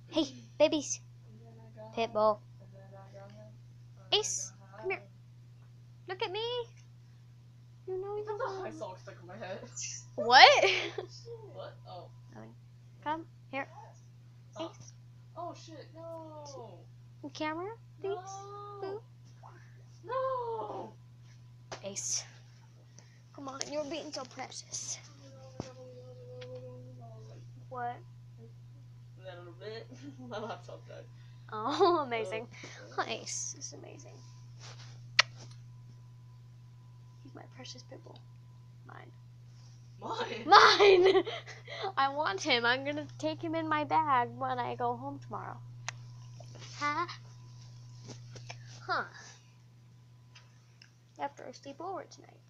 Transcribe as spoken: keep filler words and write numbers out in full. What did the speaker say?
Hey, babies. Pitbull. Ace, come here. Look at me. You know you I want. saw stuck in my head. What? What? Oh. Come here. Oh. Ace. Oh shit, no. Camera, please. No. No. Ace. Come on, you're being so precious. What? A little bit. My laptop died. Oh, amazing. Ace, this is amazing. He's my precious pitbull. Mine. Mine? Mine! I want him. I'm gonna take him in my bag when I go home tomorrow. Huh? Huh. After I sleep over tonight.